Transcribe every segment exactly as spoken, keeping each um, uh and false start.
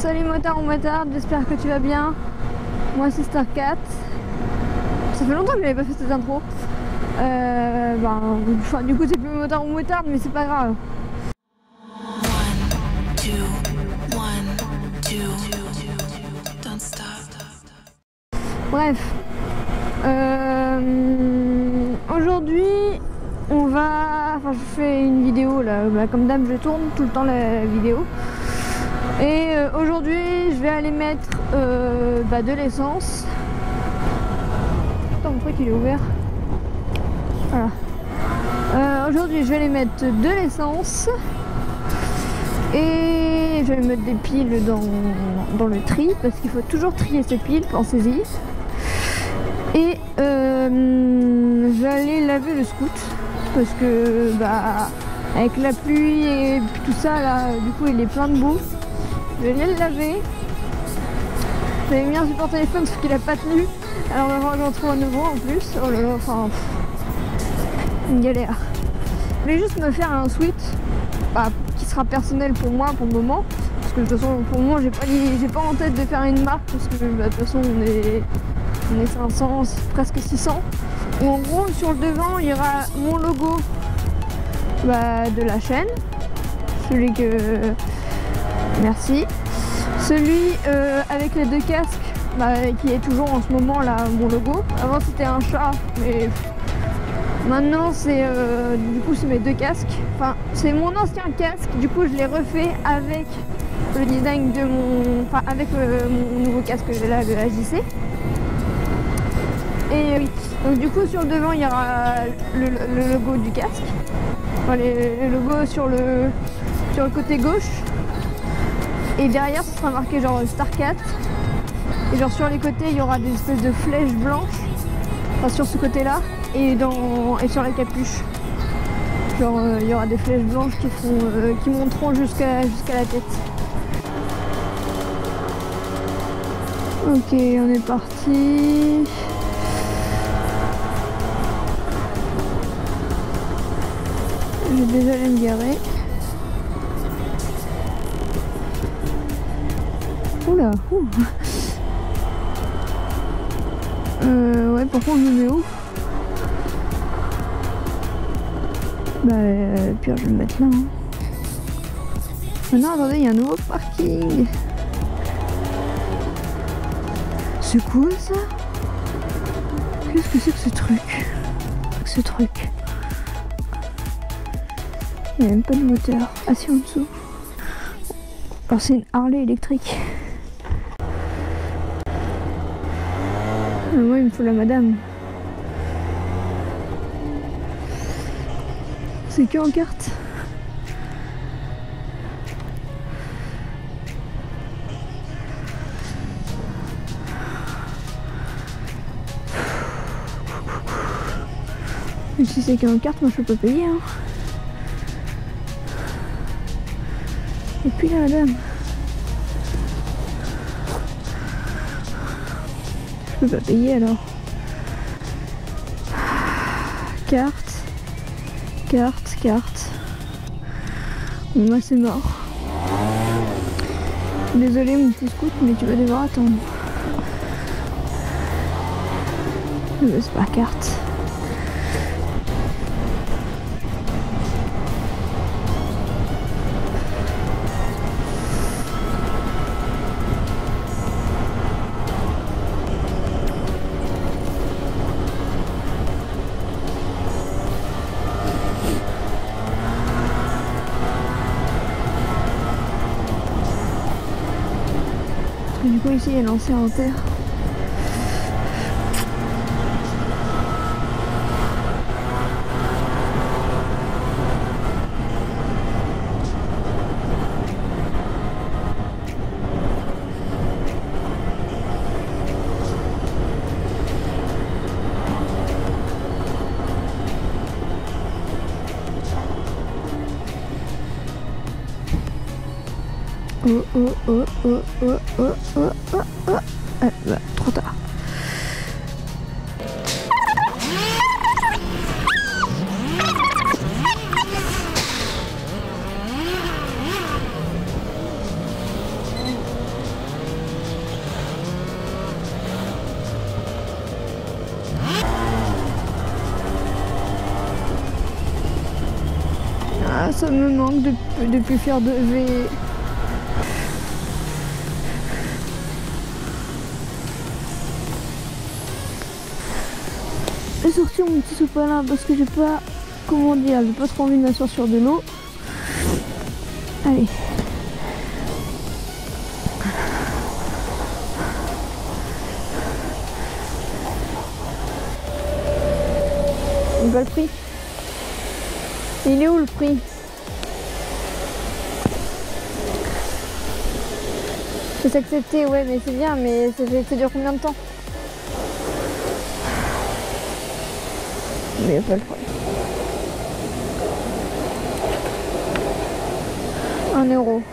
Salut motard ou motarde, j'espère que tu vas bien. Moi c'est Starcat. Ça fait longtemps que j'avais pas fait cette intro. Euh, ben, enfin, du coup c'est plus motard ou motarde, mais c'est pas grave. One, two, one, two, don't stop. Bref. Euh, Aujourd'hui, on va... Enfin, je fais une vidéo là. Bah, comme d'hab, je tourne tout le temps la vidéo. Et euh, aujourd'hui, je vais aller mettre euh, bah, de l'essence. Attends, pourquoi qu'il est ouvert? Voilà. Euh, aujourd'hui, je vais aller mettre de l'essence. Et je vais mettre des piles dans, dans le tri. Parce qu'il faut toujours trier ses piles, pensez-y. Et euh, je vais aller laver le scoot. Parce que, bah, avec la pluie et tout ça, là, du coup, il est plein de boue. Je vais aller le laver. J'avais mis un support téléphone sauf qu'il a pas tenu. Alors on va voir que j'en trouve un nouveau en plus. Oh là là, enfin... Pff, une galère. Je voulais juste me faire un sweat bah, qui sera personnel pour moi pour le moment. Parce que de toute façon, pour moi, j'ai pas, j'ai pas en tête de faire une marque. Parce que bah, de toute façon, on est, on est cinq cents, presque six cents. Où en gros, sur le devant, il y aura mon logo bah, de la chaîne. Celui que... Merci. Celui euh, avec les deux casques, bah, qui est toujours en ce moment là mon logo. Avant c'était un chat, mais maintenant c'est euh, du coup c'est mes deux casques. Enfin c'est mon ancien casque. Du coup je l'ai refait avec le design de mon, enfin avec euh, mon nouveau casque que j'ai là, le H J C. Et oui. Donc du coup sur le devant il y aura le, le logo du casque. Enfin les, les logos sur le sur le côté gauche. Et derrière, ce sera marqué genre Starcat. Et genre sur les côtés, il y aura des espèces de flèches blanches. Enfin sur ce côté-là. Et dans et sur la capuche. Genre euh, il y aura des flèches blanches qui font euh, qui monteront jusqu'à jusqu'à la tête. Ok, on est parti. Je vais déjà aller me garer. Oula, ouh. Euh, ouais, par contre, je me mets où? Bah, euh, puis je vais me mettre là. Hein. Oh non, attendez, il y a un nouveau parking. C'est quoi ça? Qu'est-ce que c'est que ce truc? Ce truc. Il n'y a même pas de moteur. Ah si, en dessous. Alors c'est une Harley électrique. Moi il me faut la madame. C'est que en carte. Mais si c'est qu'en carte, moi je peux pas payer hein. Et puis la madame. Je peux pas payer alors. Carte. Carte, carte. Bon bah c'est mort. Désolé mon petit scout mais tu vas devoir attendre. Mais c'est pas carte. Du coup ici il y a lancé en terre. Oh oh oh oh oh oh oh oh oh. Ah, bah, trop tard. Ah, ça me manque de ne plus faire de V. J'ai sorti mon petit sopalin parce que j'ai pas, comment dire, j'ai pas trop envie de m'asseoir sur de l'eau. Allez. Il va le prix. Il est où le prix? C'est accepté, ouais, mais c'est bien, mais ça, ça dure combien de temps? Mais il n'y a pas le prix. Un euro.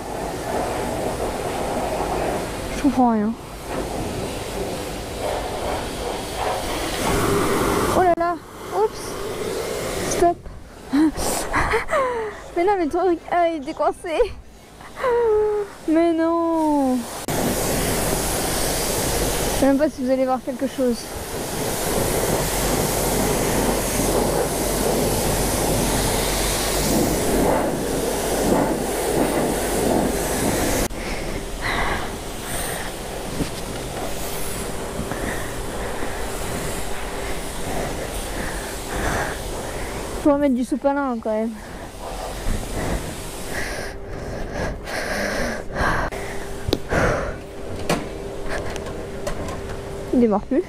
Je comprends rien. Oh là là. Oups. Stop. Mais non, mais ton truc, ah, il était coincé. Mais non. Je sais même pas si vous allez voir quelque chose. Faut remettre du sopalin quand même. Il démarre plus.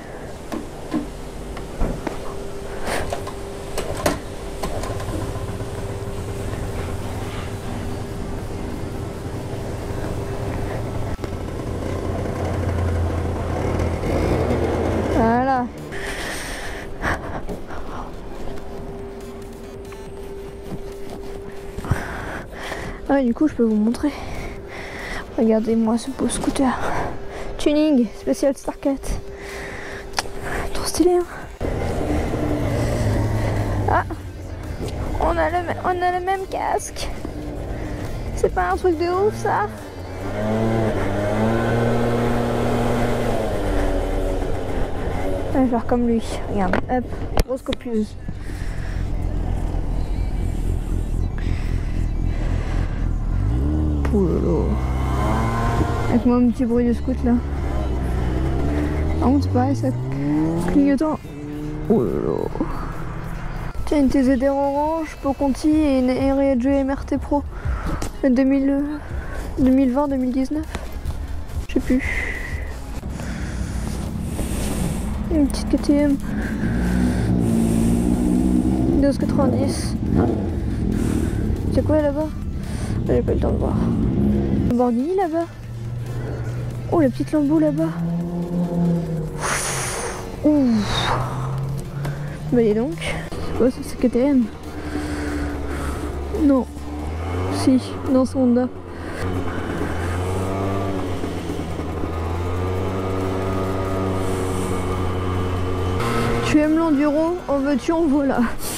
Voilà. Ah, du coup, je peux vous montrer. Regardez-moi ce beau scooter. Tuning spécial Starcat. Trop stylé, hein. Ah, on a, le, on a le même casque. C'est pas un truc de ouf, ça? Je vais faire comme lui. Regarde, hop, grosse copieuse. Oh là là. Avec moi un petit bruit de scoot là. Par contre c'est pareil, ça clignotant. Oh là là. Tiens, une T Z R orange pour Conti et une R E G M R T Pro deux mille vingt deux mille dix-neuf. Je sais plus. Une petite K T M douze quatre-vingt-dix. C'est quoi là-bas? J'ai pas eu le temps de voir. Lamborghini là-bas. Oh, la petite Lambo là-bas. Ouh. Bah dis donc. C'est quoi ça? C'est K T M? Non. Si, non, c'est Honda. Tu aimes l'enduro? En veux-tu, en voilà.